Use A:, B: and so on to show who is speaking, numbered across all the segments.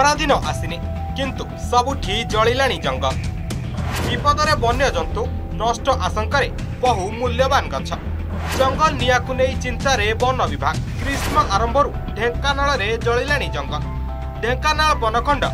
A: खरादिन आसिनी किंतु सबुठी जलिलाणी जंगल विपदरे वन्य जंतु नष्ट आशंकारे बहु मूल्यवान गछ जंगल नियाकु नै चिंतारे वन विभाग ग्रीष्म आरंभरू ढेंकानाल रे जलिलाणी जंगल ढेंकानाल वनखंड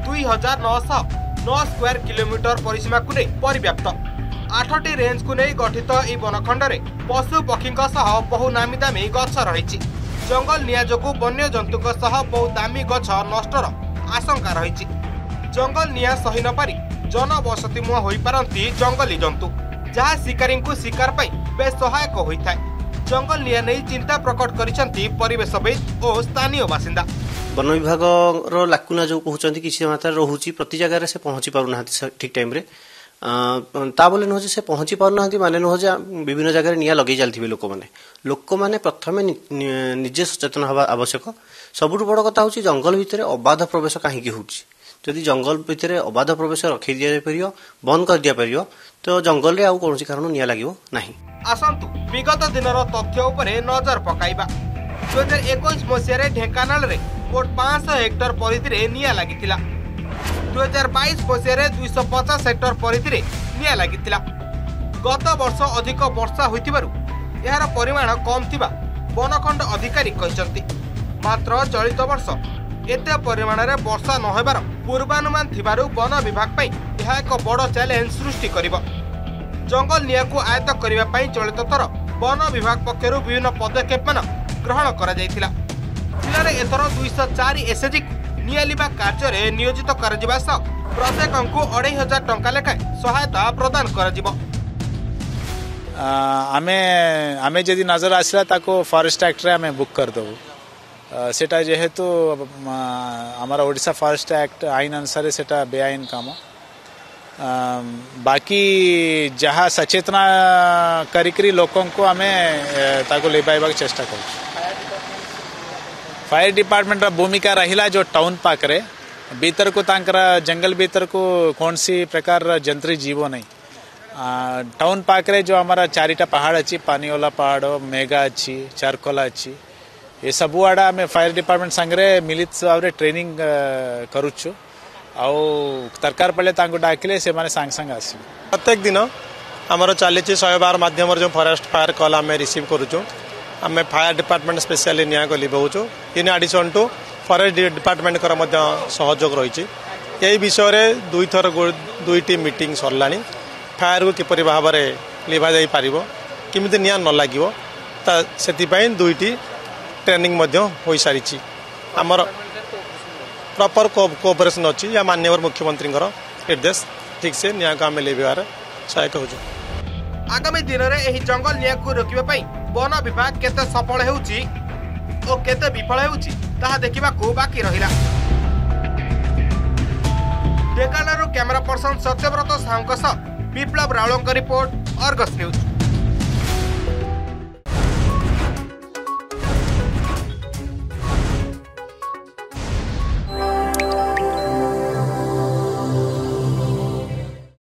A: 2909 स्क्वायर किलोमीटर परिसीमा को नै परिव्याप्त 8टी रेंज को नै गठित ई वनखंड रे पशु पक्षी बहु नामी दामी गछ रही जंगल निया जोगु वन्य जंतुक बहु दामी गछ नष्टर आशंका रही जंगल निया सही न पारी जनबसती मुह होई पारंती जंगली जंतु जहाँ शिकारी को शिकार पाई बेस सहायक होता है जंगल निया नहीं चिंता प्रकट करिसंती परिवेशविद और स्थानीय बासिंदा
B: वन विभाग रो लाकुना जो कहते किसी मात्रा रोचे प्रति जगह से पहुंची पारना ठीक टाइम रे ता बोले नुह से पहुंची पारना माने नुह विभिन्न जगह निया लगे चलते लोक मैंने प्रथम निजे सचेतन हवा आवश्यक सबुठ बड़ कथा हूँ जंगल भितर अबाध प्रवेश कहीं जदि जंगल भितर अबाध प्रवेश रखी दि पार बंद कर दि पार तो जंगल रे आउ कौन कारण निया लगे ना
A: आसतु विगत दिनर तथ्य उपरे नजर पकाइबा 2021 मसीह ढेंकानाल रे मोट 500 हेक्टर परिधि निया लागितिला 2022 मसीह 250 हेक्टर परिधि निया लागितिला गत वर्ष अधिक वर्षा होइतिबारु यार परिमाण कम थिबा वनखंड अधिकारी कहिसंती मात्र चलित वर्ष एते परिमाण रे वर्षा न हेबार पूर्वानुमान थिबारु वन विभाग पई यह एक बड़ चैलेंज सृष्टि करिबो जंगल निया को आयत्त करिबा पई चलित थर वन विभाग पक्षरु विभिन्न पदक्षेप मान ग्रहण करा जायतिला जिले में एथर 204 एसएजी निया लिबा कार्य रे नियोजित करा जिबा सह प्रत्येक को 2500 टंका लेखा सहायता प्रदान करा जिवो
C: आमे जदि नजर आसला ताको फॉरेस्ट एक्ट रे आमे बुक कर दबो सेटा जेहेतु हमारा ओडिशा फॉरेस्ट एक्ट आईन अनुसार सेटा बेआईन काम बाकी जहाँ सचेतना करी लोकों को आमे ताको ले पाइबा चेष्टा कर फायर डिपार्टमेंट भूमिका रहिला जो टाउन पाक रे भीतर को तांकरा जंगल भीतर को कौन सी प्रकार जंत्री जीवो नहीं टाउन पाक रे जो हमारा 4टा पहाड़ अच्छी पानीवाला पहाड़ मेगा अच्छी चारकोला अच्छी ये सब आड़ा आम फायर डिपार्टमेंट सांगे मिलित भाव में ट्रेनिंग करुचु आउ दरकार पड़े डाकिले से माने सांग सांग आस
D: प्रत्येक दिन आमर चली 112 माध्यम जो फॉरेस्ट फायर कॉल आम रिसीव करुचु आम फायर डिपार्टमेंट स्पेशली निया को लिभाऊँ in addition to forest department सहयोग रही यही विषय में दुईटी मीटिंग सरला फायर को किपरि भाव में लिभा जाई पारिबो किमिति निया न लागिबो ता सेति दुईटी ट्रेनिंग हो सारी आमर प्रॉपर कोऑपरेशन अच्छी या माननीय मुख्यमंत्री निर्देश ठीक से निया को आम लेबार सहायक हो
A: आगामी दिन में यह जंगल निया को रोकने वन विभाग केते सफल होउची और केते विफल होउची ताहा देखिबा को बाकी रहिला ढेंकानालରୁ camera person Satyabrata Sahu Biplab Rawal report Argus news.